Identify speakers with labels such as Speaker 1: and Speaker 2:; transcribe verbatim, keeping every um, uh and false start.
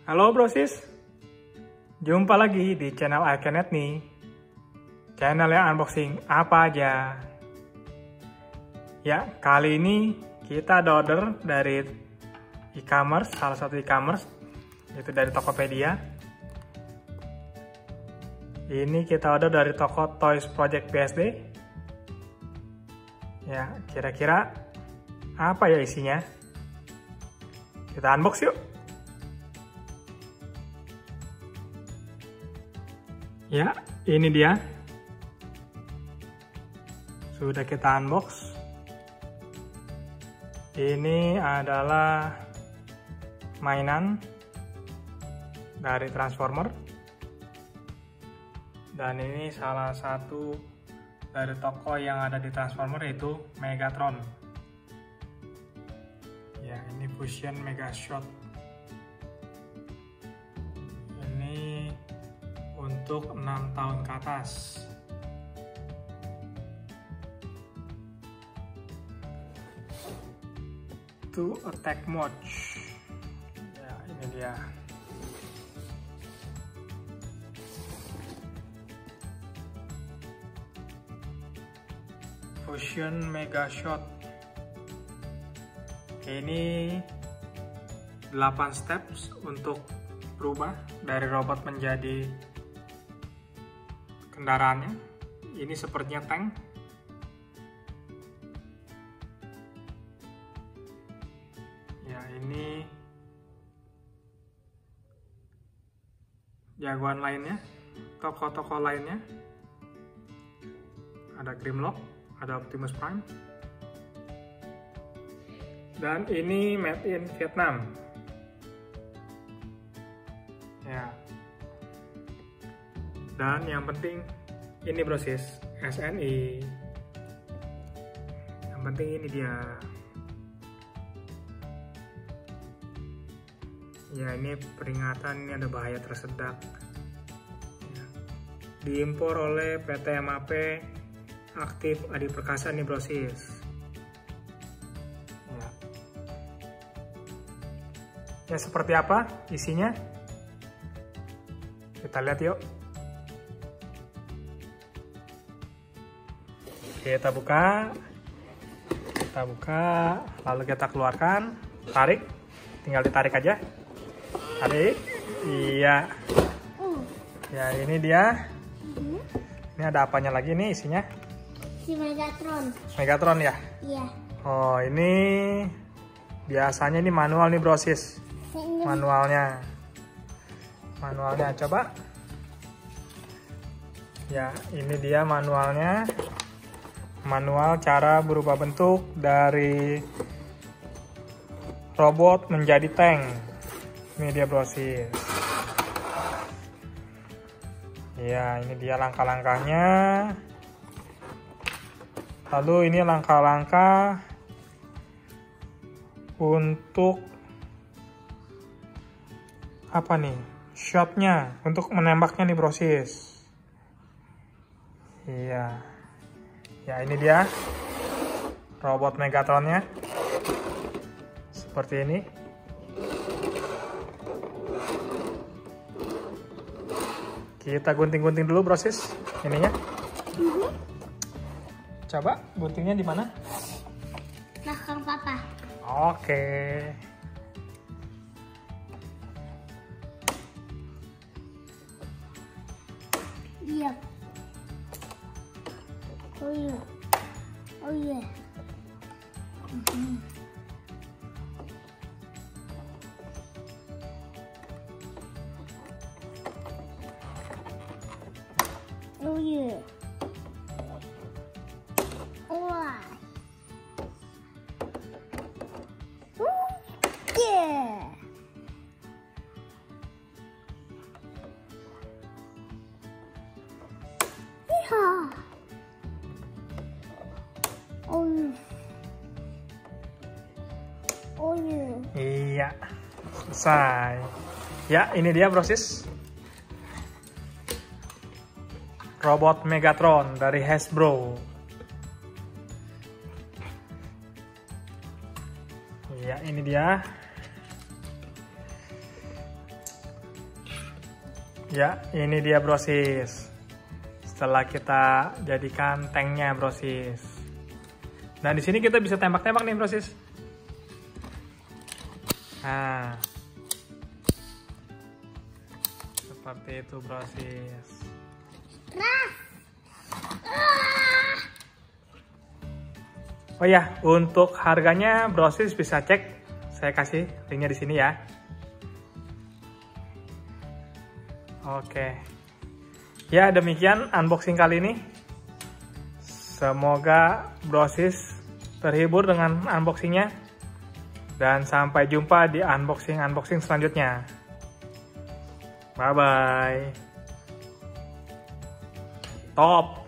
Speaker 1: Halo brosis, jumpa lagi di channel Alkenet nih. Channel yang unboxing apa aja. Ya, kali ini kita ada order dari e-commerce, salah satu e-commerce, yaitu dari Tokopedia. Ini kita order dari toko Toys Project B S D. Ya, kira-kira apa ya isinya? Kita unbox yuk. Ya, ini dia. Sudah kita unbox. Ini adalah mainan dari Transformer. Dan ini salah satu dari toko yang ada di Transformer, yaitu Megatron. Ya, ini Fusion Mega Shot. Ini untuk enam tahun ke atas. To attack mode. Ya, ini dia. Fusion Mega Shot. Ini delapan steps untuk berubah dari robot menjadi kendaraannya. Ini sepertinya tank. Ya, ini jagoan lainnya, tokoh-tokoh lainnya. Ada Grimlock, ada Optimus Prime. Dan ini made in Vietnam. Ya. Dan yang penting ini brosis S N I. Yang penting ini dia. Ya, ini peringatan, ini ada bahaya tersedak. Ya. Diimpor oleh P T M A P Aktif Adi Perkasa nih brosis. Ya. Ya, seperti apa isinya? Kita lihat yuk. Kita buka, kita buka, lalu kita keluarkan, tarik, tinggal ditarik aja, tarik, iya, ya ini dia, ini ada apanya lagi nih isinya?
Speaker 2: Si Megatron.
Speaker 1: Megatron ya?
Speaker 2: Iya.
Speaker 1: Oh, ini biasanya ini manual nih brosis, manualnya, manualnya coba, ya ini dia manualnya. Manual cara berubah bentuk dari robot menjadi tank. Ini dia brosis. Ya, ini dia langkah-langkahnya. Lalu ini langkah-langkah untuk apa nih? Shotnya untuk menembaknya nih brosis. Iya. Ya, ini dia robot Megatronnya, seperti ini. Kita gunting-gunting dulu brosis ininya. Coba guntingnya di mana?
Speaker 2: Belakang papa.
Speaker 1: Oke.
Speaker 2: Iya. Oh iya. Oh iya. Mm-hmm. Oh iya. Wah. Oh yeah. Iya. Oh iya. Oh iya.
Speaker 1: Iya, selesai. Ya, ini dia brosis. Robot Megatron dari Hasbro. Ya, ini dia. Ya, ini dia brosis. Setelah kita jadikan tanknya brosis. Nah, di sini kita bisa tembak-tembak nih brosis. Nah, seperti itu brosis. Oh ya, untuk harganya brosis bisa cek. Saya kasih linknya di sini ya. Oke. Ya, demikian unboxing kali ini. Semoga brosis terhibur dengan unboxingnya. Dan sampai jumpa di unboxing-unboxing selanjutnya. Bye-bye. Top.